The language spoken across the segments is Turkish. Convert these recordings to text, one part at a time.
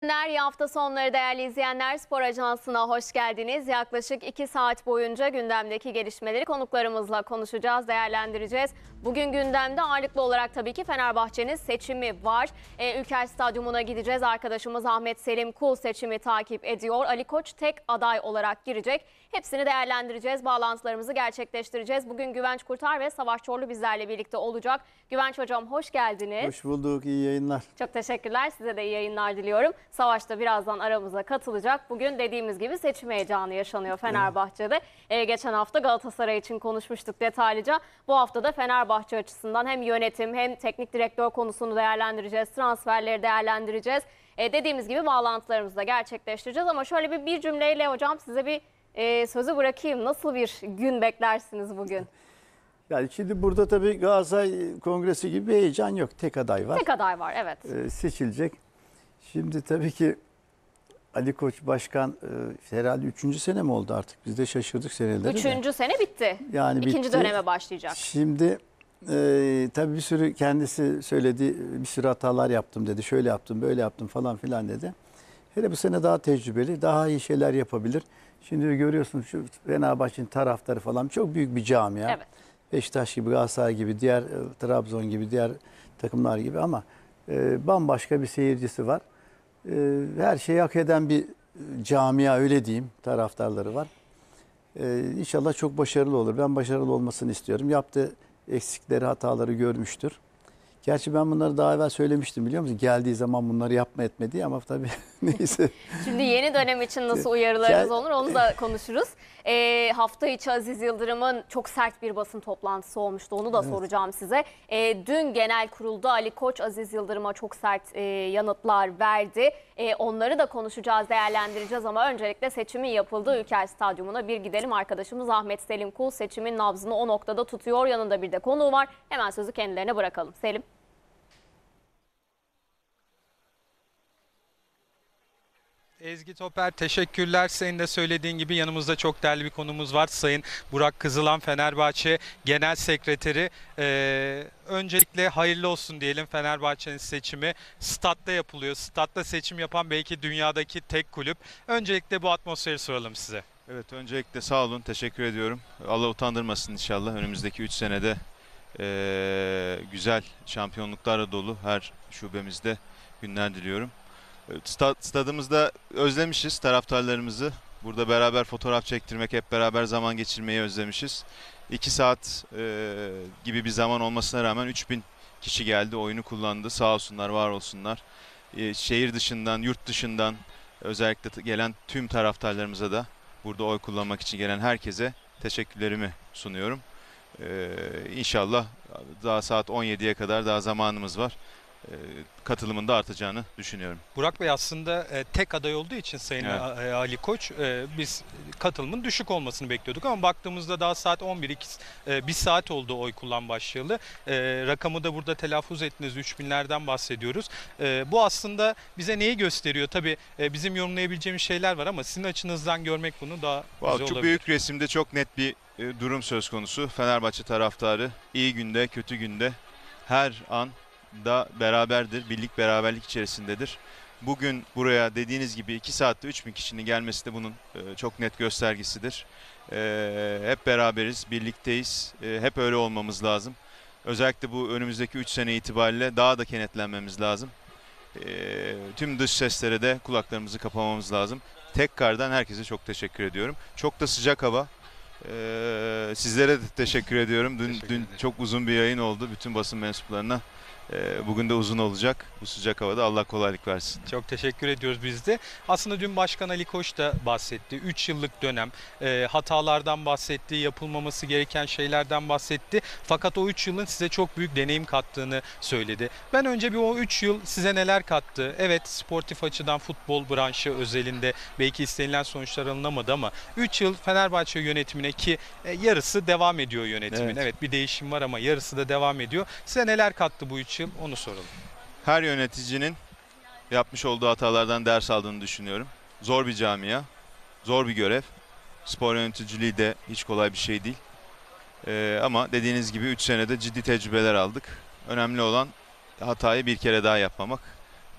İyi hafta sonları değerli izleyenler, Spor Ajansı'na hoş geldiniz. Yaklaşık 2 saat boyunca gündemdeki gelişmeleri konuklarımızla konuşacağız, değerlendireceğiz. Bugün gündemde ağırlıklı olarak tabii ki Fenerbahçe'nin seçimi var. Ülker Stadyumu'na gideceğiz. Arkadaşımız Ahmet Selim Kul seçimi takip ediyor. Ali Koç tek aday olarak girecek. Hepsini değerlendireceğiz, bağlantılarımızı gerçekleştireceğiz. Bugün Güvenç Kurtar ve Savaş Çorlu bizlerle birlikte olacak. Güvenç Hocam hoş geldiniz. Hoş bulduk, iyi yayınlar. Çok teşekkürler, size de iyi yayınlar diliyorum. Savaş da birazdan aramıza katılacak. Bugün dediğimiz gibi seçim heyecanı yaşanıyor Fenerbahçe'de. Geçen hafta Galatasaray için konuşmuştuk detaylıca. Bu hafta da Fenerbahçe açısından hem yönetim hem teknik direktör konusunu değerlendireceğiz. Transferleri değerlendireceğiz. Dediğimiz gibi bağlantılarımızı da gerçekleştireceğiz. Ama şöyle bir cümleyle hocam size bir sözü bırakayım. Nasıl bir gün beklersiniz bugün? Yani şimdi burada tabii Galatasaray Kongresi gibi bir heyecan yok. Tek aday var. Tek aday var, evet. Seçilecek. Şimdi tabii ki Ali Koç Başkan herhalde 3. sene mi oldu artık? Biz de şaşırdık seneleri. 3. sene bitti. Yani İkinci bitti. döneme başlayacak. Şimdi tabii bir sürü kendisi söyledi, bir sürü hatalar yaptım dedi. Şöyle yaptım, böyle yaptım falan filan dedi. Hele bu sene daha tecrübeli, daha iyi şeyler yapabilir. Şimdi görüyorsunuz şu Fenerbahçe'nin taraftarı falan çok büyük bir camia. Evet. Beşiktaş gibi, Galatasaray gibi, diğer Trabzon gibi, diğer takımlar gibi ama bambaşka bir seyircisi var. Her şeyi hak eden bir camia, öyle diyeyim, taraftarları var. İnşallah çok başarılı olur. Ben başarılı olmasını istiyorum. Yaptığı eksikleri, hataları görmüştür. Gerçi ben bunları daha evvel söylemiştim, biliyor musun? Geldiği zaman bunları yapma etme diye, ama tabii neyse. Şimdi yeni dönem için nasıl uyarılarınız olur onu da konuşuruz. Hafta içi Aziz Yıldırım'ın çok sert bir basın toplantısı olmuştu. Onu da soracağım size. Dün genel kurulda Ali Koç Aziz Yıldırım'a çok sert yanıtlar verdi. Onları da konuşacağız, değerlendireceğiz ama öncelikle seçimin yapıldığı Ülker Stadyumu'na bir gidelim. Arkadaşımız Ahmet Selim Kul seçimin nabzını o noktada tutuyor. Yanında bir de konuğu var. Hemen sözü kendilerine bırakalım. Selim. Ezgi Toper, teşekkürler. Senin de söylediğin gibi yanımızda çok değerli bir konumuz var. Sayın Burak Kızılan, Fenerbahçe Genel Sekreteri. Öncelikle hayırlı olsun diyelim, Fenerbahçe'nin seçimi statta yapılıyor. Statta seçim yapan belki dünyadaki tek kulüp. Öncelikle bu atmosferi soralım size. Evet, öncelikle sağ olun, teşekkür ediyorum. Allah utandırmasın inşallah. Önümüzdeki 3 senede güzel şampiyonluklarla dolu her şubemizde günler diliyorum. Stadımızda özlemişiz taraftarlarımızı. Burada beraber fotoğraf çektirmek, hep beraber zaman geçirmeyi özlemişiz. 2 saat gibi bir zaman olmasına rağmen 3000 kişi geldi, oyunu kullandı. Sağ olsunlar, var olsunlar. Şehir dışından, yurt dışından özellikle gelen tüm taraftarlarımıza da, burada oy kullanmak için gelen herkese teşekkürlerimi sunuyorum. İnşallah daha saat 17'ye kadar daha zamanımız var. Katılımın da artacağını düşünüyorum. Burak Bey, aslında tek aday olduğu için Sayın Ali Koç, biz katılımın düşük olmasını bekliyorduk ama baktığımızda daha saat 11, bir saat oldu oy kullan başlayalı. Rakamı da burada telaffuz ettiniz, 3000'lerden bahsediyoruz. Bu aslında bize neyi gösteriyor? Tabii bizim yorumlayabileceğimiz şeyler var ama sizin açınızdan görmek bunu daha güzel olabilir. Çok büyük resimde çok net bir durum söz konusu. Fenerbahçe taraftarı iyi günde, kötü günde her an da beraberdir, birlik beraberlik içerisindedir. Bugün buraya dediğiniz gibi 2 saatte 3000 kişinin gelmesi de bunun çok net göstergesidir. Hep beraberiz, birlikteyiz, hep öyle olmamız lazım. Özellikle bu önümüzdeki 3 sene itibariyle daha da kenetlenmemiz lazım. Tüm dış seslere de kulaklarımızı kapamamız lazım. Tekkardan herkese çok teşekkür ediyorum. Çok da sıcak hava. Sizlere de teşekkür ediyorum. Dün çok uzun bir yayın oldu bütün basın mensuplarına. Bugün de uzun olacak. Bu sıcak havada Allah kolaylık versin. Çok teşekkür ediyoruz biz de. Aslında dün Başkan Ali Koç da bahsetti. 3 yıllık dönem, hatalardan bahsetti, yapılmaması gereken şeylerden bahsetti. Fakat o 3 yılın size çok büyük deneyim kattığını söyledi. Ben önce bir o 3 yıl size neler kattı? Evet, sportif açıdan futbol branşı özelinde belki istenilen sonuçlar alınamadı ama 3 yıl Fenerbahçe yönetimine, ki yarısı devam ediyor yönetimin. Evet, bir değişim var ama yarısı da devam ediyor. Size neler kattı bu 3 yıl? Onu soralım. Her yöneticinin yapmış olduğu hatalardan ders aldığını düşünüyorum. Zor bir camia, zor bir görev. Spor yöneticiliği de hiç kolay bir şey değil. Ama dediğiniz gibi 3 senede ciddi tecrübeler aldık. Önemli olan hatayı bir kere daha yapmamak.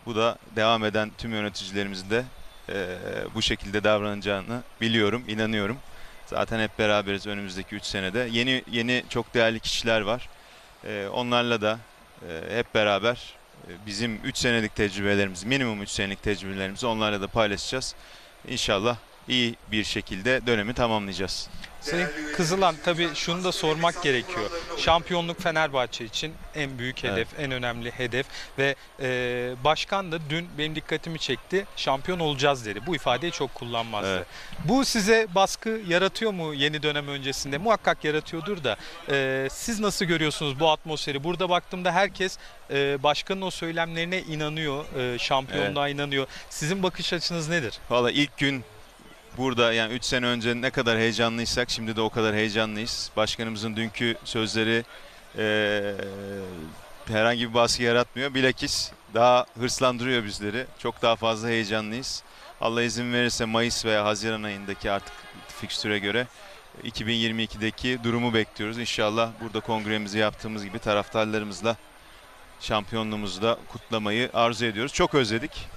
Bu da devam eden tüm yöneticilerimizin de bu şekilde davranacağını biliyorum, inanıyorum. Zaten hep beraberiz önümüzdeki 3 senede. Yeni çok değerli kişiler var. Onlarla da hep beraber bizim 3 senelik tecrübelerimizi, minimum 3 senelik tecrübelerimizi onlarla da paylaşacağız. İnşallah iyi bir şekilde dönemi tamamlayacağız. Sayın Kızılan, tabii şunu da sormak gerekiyor. Şampiyonluk Fenerbahçe için en büyük hedef, en önemli hedef ve başkan da dün benim dikkatimi çekti. Şampiyon olacağız dedi. Bu ifadeyi çok kullanmazdı. Evet. Bu size baskı yaratıyor mu yeni dönem öncesinde? Muhakkak yaratıyordur da siz nasıl görüyorsunuz bu atmosferi? Burada baktığımda herkes başkanın o söylemlerine inanıyor, şampiyonluğa inanıyor. Sizin bakış açınız nedir? Valla ilk gün burada, yani 3 sene önce ne kadar heyecanlıysak şimdi de o kadar heyecanlıyız. Başkanımızın dünkü sözleri herhangi bir baskı yaratmıyor. Bilakis daha hırslandırıyor bizleri. Çok daha fazla heyecanlıyız. Allah izin verirse Mayıs veya Haziran ayındaki artık fikstüre göre 2022'deki durumu bekliyoruz. İnşallah burada kongremizi yaptığımız gibi taraftarlarımızla şampiyonluğumuzu da kutlamayı arzu ediyoruz. Çok özledik.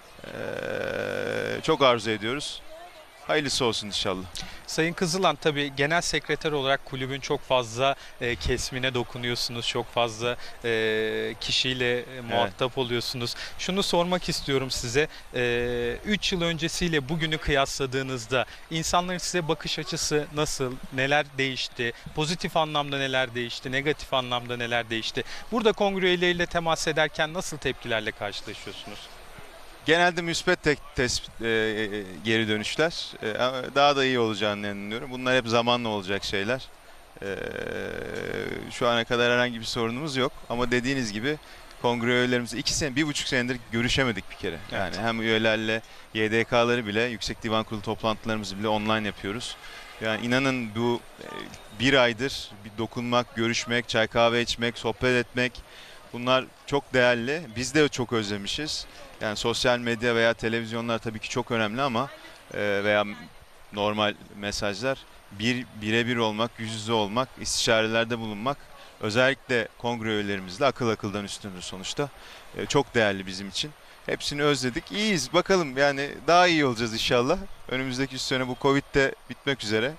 Çok arzu ediyoruz. Hayırlısı olsun inşallah. Sayın Kızılan, tabii genel sekreter olarak kulübün çok fazla kesmine dokunuyorsunuz. Çok fazla kişiyle muhatap oluyorsunuz. Şunu sormak istiyorum size. 3 yıl öncesiyle bugünü kıyasladığınızda insanların size bakış açısı nasıl? Neler değişti? Pozitif anlamda neler değişti? Negatif anlamda neler değişti? Burada kongre üyeleriyle temas ederken nasıl tepkilerle karşılaşıyorsunuz? Genelde müspet geri dönüşler. Daha da iyi olacağını inanıyorum. Bunlar hep zamanla olacak şeyler. Şu ana kadar herhangi bir sorunumuz yok. Ama dediğiniz gibi kongre üyelerimizi 1,5 senedir görüşemedik bir kere. Yani hem üyelerle YDK'ları bile, Yüksek Divan Kurulu toplantılarımızı bile online yapıyoruz. Yani inanın bu bir aydır bir dokunmak, görüşmek, çay kahve içmek, sohbet etmek, bunlar çok değerli. Biz de çok özlemişiz. Yani sosyal medya veya televizyonlar tabii ki çok önemli ama veya normal mesajlar, birebir olmak, yüz yüze olmak, istişarelerde bulunmak, özellikle kongre üyelerimizle akıldan üstündür sonuçta. Çok değerli bizim için. Hepsini özledik. İyiyiz. Bakalım, yani daha iyi olacağız inşallah. Önümüzdeki 3 sene bu Covid de bitmek üzere.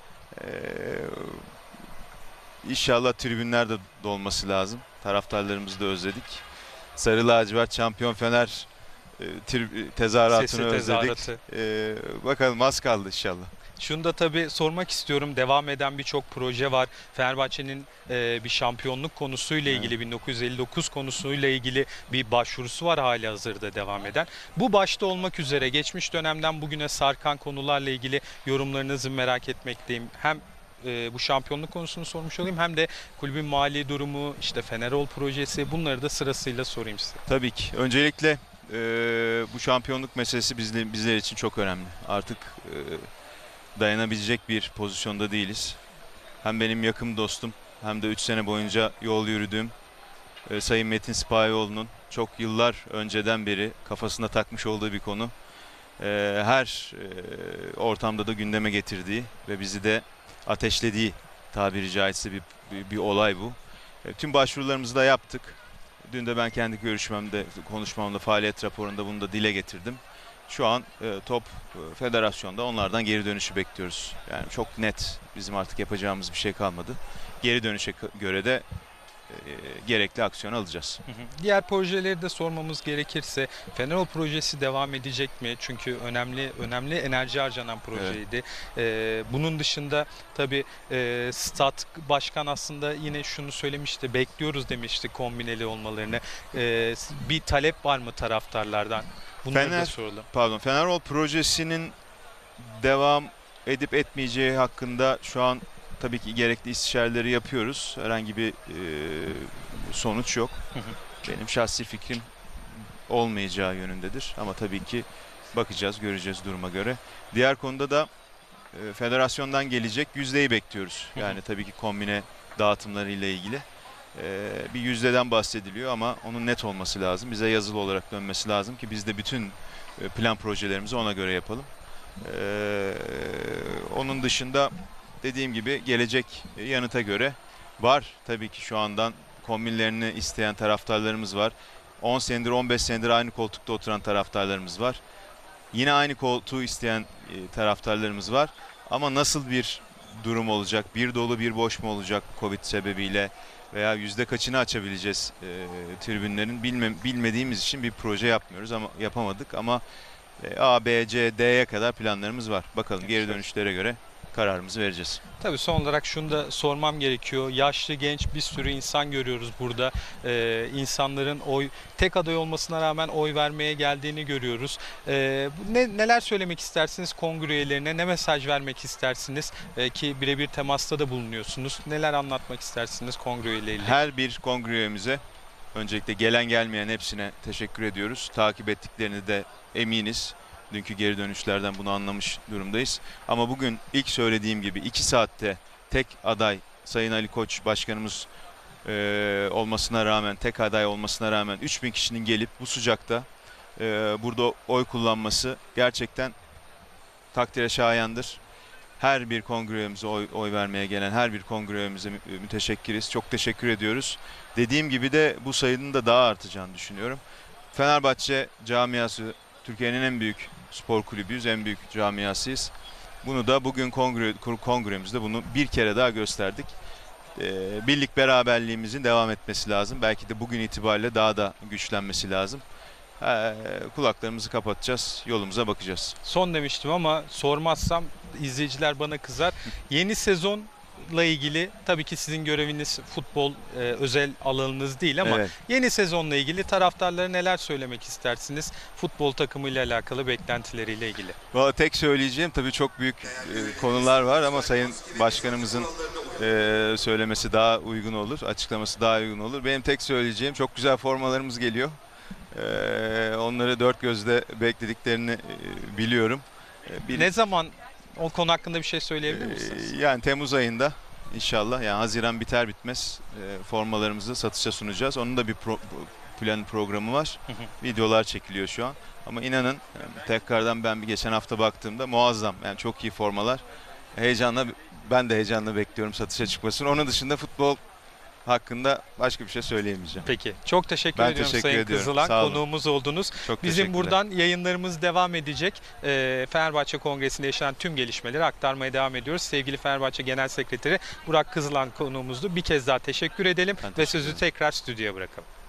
İnşallah tribünler de dolması lazım. Taraftarlarımızı da özledik. Sarı lacivert şampiyon Fener tezahüratını özledik. Bakalım, az kaldı inşallah. Şunu da tabii sormak istiyorum. Devam eden birçok proje var. Fenerbahçe'nin bir şampiyonluk konusuyla ilgili, 1959 konusuyla ilgili bir başvurusu var halihazırda devam eden. Bu başta olmak üzere geçmiş dönemden bugüne sarkan konularla ilgili yorumlarınızı merak etmekteyim. Hem bu şampiyonluk konusunu sormuş olayım, hem de kulübün mali durumu, işte Fenerol projesi, bunları da sırasıyla sorayım size. Tabii ki. Öncelikle bu şampiyonluk meselesi bizler için çok önemli. Artık dayanabilecek bir pozisyonda değiliz. Hem benim yakın dostum hem de 3 sene boyunca yol yürüdüğüm Sayın Metin Sipahioğlu'nun çok yıllar önceden beri kafasına takmış olduğu bir konu. Her ortamda da gündeme getirdiği ve bizi de ateşlediği, tabiri caizse bir olay bu. Tüm başvurularımızı da yaptık. Dün de ben kendi konuşmamda, faaliyet raporunda bunu da dile getirdim. Şu an top federasyonda, onlardan geri dönüşü bekliyoruz. Yani çok net, bizim artık yapacağımız bir şey kalmadı. Geri dönüşe göre de gerekli aksiyon alacağız. Diğer projeleri de sormamız gerekirse, Fenerol projesi devam edecek mi? Çünkü önemli enerji harcanan projeydi. Bunun dışında tabii Stat Başkan aslında yine şunu söylemişti, bekliyoruz demişti kombineli olmalarını. Bir talep var mı taraftarlardan? Bunları da soralım. Fenerol projesinin devam edip etmeyeceği hakkında şu an tabii ki gerekli istişareleri yapıyoruz. Herhangi bir sonuç yok. Benim şahsi fikrim olmayacağı yönündedir. Ama tabii ki bakacağız, göreceğiz duruma göre. Diğer konuda da federasyondan gelecek yüzdeyi bekliyoruz. Yani tabii ki kombine dağıtımları ile ilgili. Bir yüzdeden bahsediliyor ama onun net olması lazım. Bize yazılı olarak dönmesi lazım ki biz de bütün plan projelerimizi ona göre yapalım. Onun dışında dediğim gibi gelecek yanıta göre var tabii ki şu andan kombinlerini isteyen taraftarlarımız var. 10 senedir 15 senedir aynı koltukta oturan taraftarlarımız var. Yine aynı koltuğu isteyen taraftarlarımız var. Ama nasıl bir durum olacak? Bir dolu bir boş mu olacak Covid sebebiyle? Veya yüzde kaçını açabileceğiz tribünlerin bilmediğimiz için bir proje yapmıyoruz ama yapamadık ama A, B, C, D'ye kadar planlarımız var. Bakalım geri dönüşlere göre kararımızı vereceğiz. Tabii son olarak şunu da sormam gerekiyor. Yaşlı, genç bir sürü insan görüyoruz burada. İnsanların tek aday olmasına rağmen oy vermeye geldiğini görüyoruz. Neler söylemek istersiniz kongre üyelerine? Ne mesaj vermek istersiniz? Ki birebir temasta da bulunuyorsunuz. Neler anlatmak istersiniz kongre üyeleriyle? Her bir kongre üyemize öncelikle gelen gelmeyen hepsine teşekkür ediyoruz. Takip ettiklerini de eminiz. Dünkü geri dönüşlerden bunu anlamış durumdayız. Ama bugün ilk söylediğim gibi 2 saatte tek aday Sayın Ali Koç Başkanımız olmasına rağmen, tek aday olmasına rağmen 3000 kişinin gelip bu sıcakta burada oy kullanması gerçekten takdire şayandır. Her bir kongre üyemize oy vermeye gelen her bir kongre üyemize müteşekkiriz. Çok teşekkür ediyoruz. Dediğim gibi de bu sayının da daha artacağını düşünüyorum. Fenerbahçe camiası Türkiye'nin en büyük spor kulübüyüz, en büyük camiasıyız. Bunu da bugün kongremizde bunu bir kere daha gösterdik. Birlik beraberliğimizin devam etmesi lazım. Belki de bugün itibariyle daha da güçlenmesi lazım. Kulaklarımızı kapatacağız, yolumuza bakacağız. Son demiştim ama sormazsam izleyiciler bana kızar. Yeni sezonla ilgili tabii ki sizin göreviniz futbol özel alanınız değil ama Evet. yeni sezonla ilgili taraftarlara neler söylemek istersiniz? Futbol takımıyla alakalı beklentileriyle ilgili. Vallahi tek söyleyeceğim tabii çok büyük konular var ama Sayın Başkanımızın söylemesi daha uygun olur, açıklaması daha uygun olur. Benim tek söyleyeceğim çok güzel formalarımız geliyor. Onları dört gözle beklediklerini biliyorum. Ne zaman o konu hakkında bir şey söyleyebilir misiniz? Yani Temmuz ayında inşallah yani Haziran biter bitmez formalarımızı satışa sunacağız. Onun da bir programı var. Videolar çekiliyor şu an. Ama inanın tekrardan ben bir geçen hafta baktığımda muazzam yani çok iyi formalar. Ben de heyecanla bekliyorum satışa çıkmasını. Onun dışında futbol hakkında başka bir şey söyleyemeyeceğim. Peki. Çok teşekkür Ben ediyorum teşekkür Sayın ediyorum. Kızılan. Sağ olun. Konuğumuz oldunuz. Çok Bizim teşekkürler. buradan yayınlarımız devam edecek. Fenerbahçe Kongresi'nde yaşanan tüm gelişmeleri aktarmaya devam ediyoruz. Sevgili Fenerbahçe Genel Sekreteri Burak Kızılan konuğumuzdu. Bir kez daha teşekkür edelim Ben ve teşekkür sözü ederim. tekrar stüdyoya bırakalım.